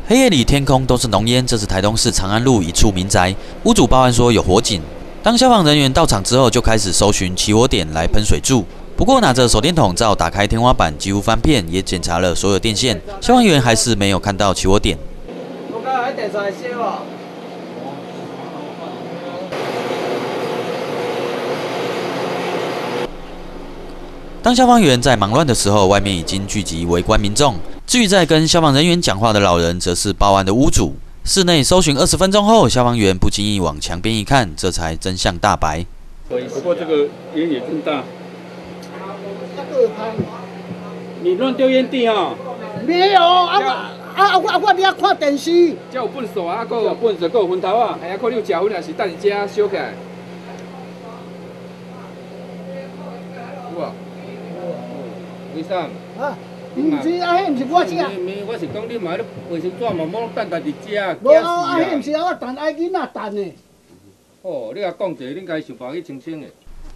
黑夜里天空都是浓烟，这是台东市长安路一处民宅，屋主报案说有火警。当消防人员到场之后，就开始搜寻起火点来喷水柱。不过拿着手电筒照打开天花板，几乎翻遍，也检查了所有电线，消防员还是没有看到起火点。当消防员在忙乱的时候，外面已经聚集围观民众。至于在跟消防人员讲话的老人，则是报案的屋主。室内搜寻20分钟后，消防员不经意往墙边一看，这才真相大白。 不过这个烟也真大。你乱丢烟蒂哦？ 没有我伫遐看电视。 这有粪扫啊，还有粪扫，还有烟头啊，哎呀，看你有食薰，还是等一下烧起来。有啊。为啥？啊， 唔是啊，迄唔是我食。 我是讲你买了卫生纸嘛，莫等家己食。 无啊，迄唔是我等爱囡仔等的。 哦，你甲讲者，你该想办法去澄清的。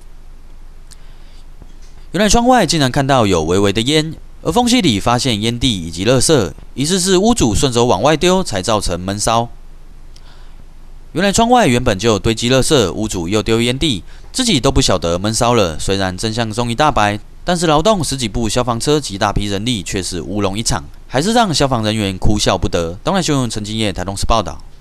原来窗外竟然看到有微微的烟，而缝隙里发现烟蒂以及垃圾，疑似是屋主顺手往外丢，才造成闷烧。原来窗外原本就有堆积垃圾，屋主又丢烟蒂，自己都不晓得闷烧了。虽然真相终于大白，但是劳动10几部消防车及大批人力却是乌龙一场，还是让消防人员哭笑不得。东南新闻陈金业台东市报道。